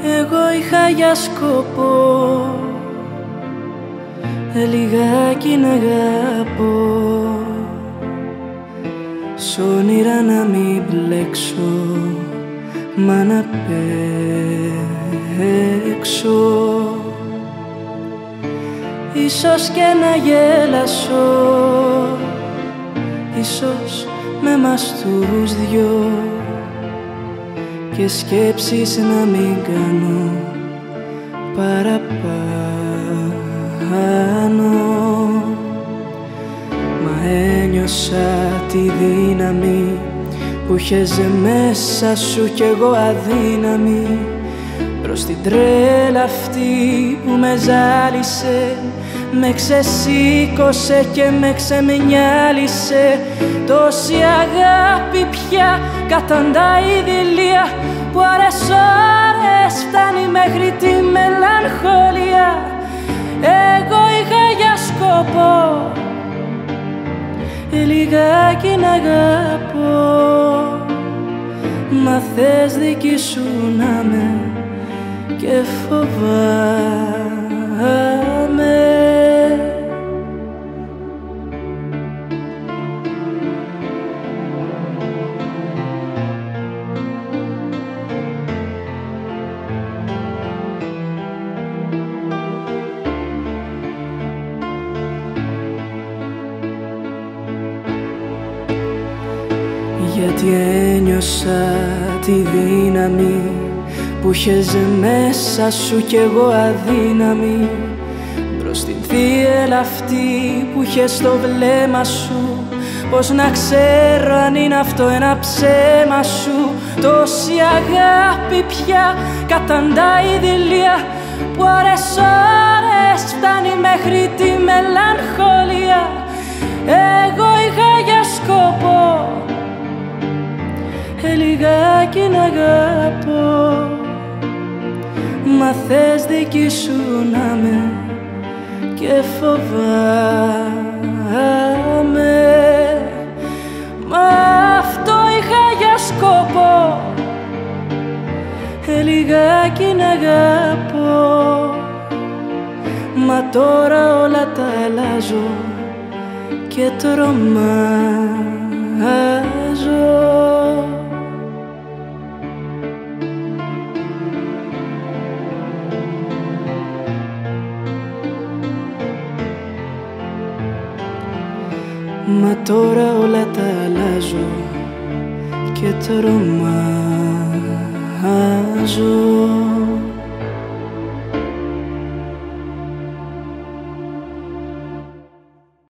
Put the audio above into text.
Εγώ είχα για σκοπό λιγάκι να αγαπώ, σ' όνειρα να μην μπλέξω, μα να παίξω. Ίσως και να γέλασω, ίσως με μας τους δυο, και σκέψεις να μην κάνω παραπάνω. Μα ένιωσα τη δύναμη που είχες μέσα σου κι εγώ αδύναμη, προς την τρέλα αυτή που με ζάλισε, με ξεσήκωσε και με ξεμοιάλισε. Τόση αγάπη πια καταντά ειδηλία, που ώρες ώρες φτάνει μέχρι τη μελαγχολία. Εγώ είχα για σκοπό λιγάκι να αγαπώ, μα θες δική σου να με και φοβάμαι. Γιατί ένιωσα τη δύναμη που είχες μέσα σου κι εγώ αδύναμη, προς την θύελα αυτή που είχες στο βλέμμα σου. Πώς να ξέρω αν είναι αυτό ένα ψέμα σου. Τόση αγάπη πια καταντά ειδηλία, που ώρες ώρες φτάνει μέχρι τη μελαγχολία. Εγώ είχα για σκοπό λιγάκι να αγαπώ, μα θες δική σου να με και φοβάμαι. Μα αυτό είχα για σκοπό, λιγάκι να αγαπώ, μα τώρα όλα τα αλλάζω και τρομάζω. Μα τώρα όλα τα αλλάζω και τρομάζω.